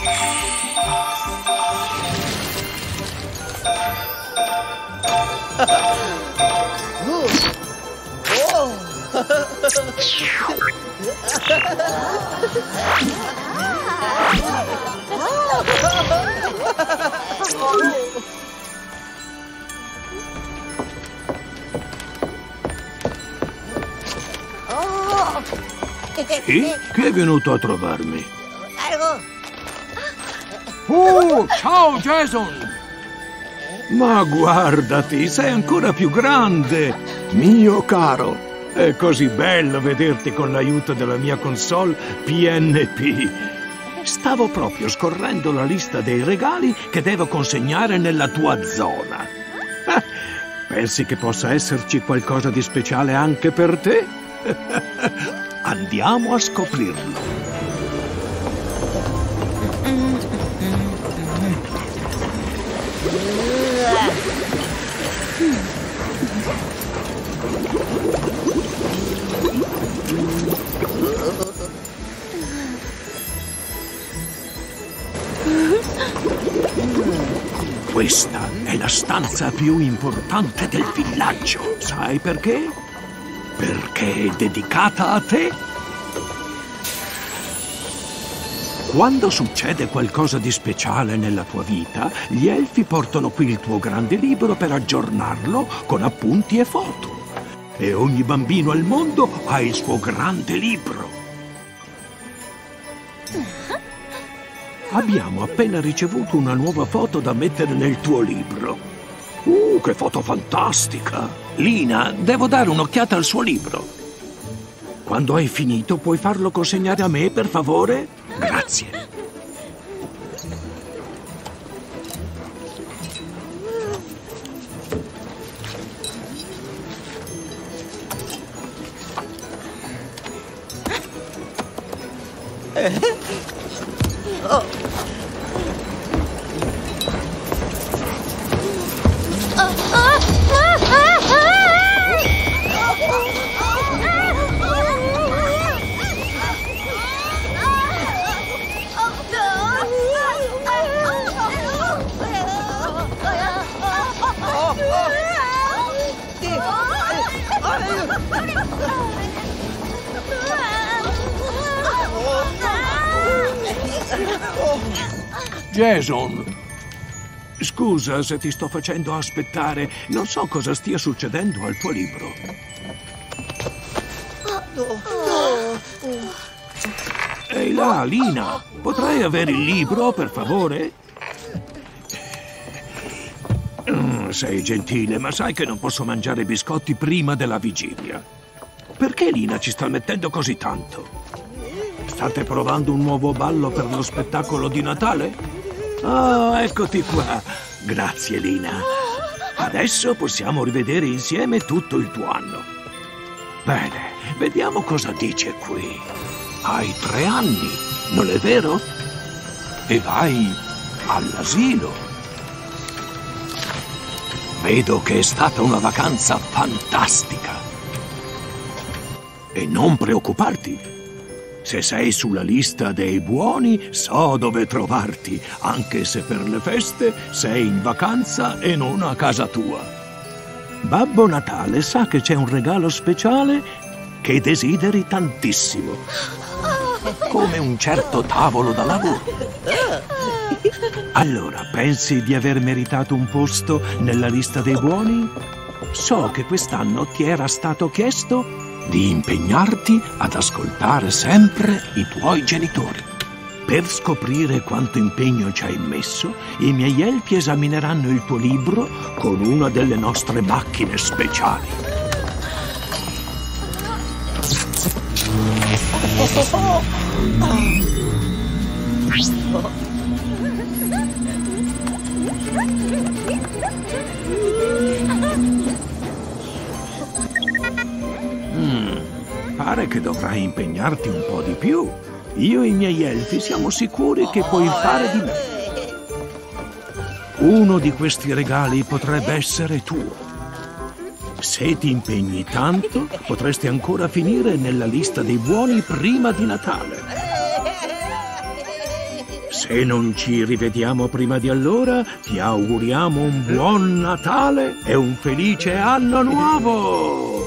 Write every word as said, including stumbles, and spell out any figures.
Sì? Chi è venuto a trovarmi? Oh, ciao Jason! Ma guardati, sei ancora più grande, mio caro. È così bello vederti con l'aiuto della mia console P N P. Stavo proprio scorrendo la lista dei regali che devo consegnare nella tua zona. Eh, pensi che possa esserci qualcosa di speciale anche per te? Andiamo a scoprirlo. Questa è la stanza più importante del villaggio. Sai perché? Perché è dedicata a te. Quando succede qualcosa di speciale nella tua vita, gli elfi portano qui il tuo grande libro per aggiornarlo con appunti e foto. E ogni bambino al mondo ha il suo grande libro. Abbiamo appena ricevuto una nuova foto da mettere nel tuo libro. Uh, che foto fantastica! Lina, devo dare un'occhiata al suo libro. Quando hai finito, puoi farlo consegnare a me, per favore? Grazie. Jason, scusa se ti sto facendo aspettare. Non so cosa stia succedendo al tuo libro. Ehi là, Lina, potrei avere il libro, per favore? Mm, sei gentile, ma sai che non posso mangiare biscotti prima della vigilia. Perché Lina ci sta mettendo così tanto? State provando un nuovo ballo per lo spettacolo di Natale? Oh, eccoti qua. Grazie, Lina. Adesso possiamo rivedere insieme tutto il tuo anno. Bene, vediamo cosa dice qui. Hai tre anni, non è vero? E vai all'asilo. Vedo che è stata una vacanza fantastica. E non preoccuparti. Se sei sulla lista dei buoni, so dove trovarti, anche se per le feste sei in vacanza e non a casa tua. Babbo Natale sa che c'è un regalo speciale che desideri tantissimo, come un certo tavolo da lavoro. Allora, pensi di aver meritato un posto nella lista dei buoni? So che quest'anno ti era stato chiesto di impegnarti ad ascoltare sempre i tuoi genitori. Per scoprire quanto impegno ci hai messo, i miei elfi esamineranno il tuo libro con una delle nostre macchine speciali. Mm, pare che dovrai impegnarti un po' di più. Io e i miei elfi siamo sicuri che puoi fare di meglio. Uno di questi regali potrebbe essere tuo. Se ti impegni tanto, potresti ancora finire nella lista dei buoni prima di Natale. Se non ci rivediamo prima di allora, ti auguriamo un buon Natale e un felice anno nuovo!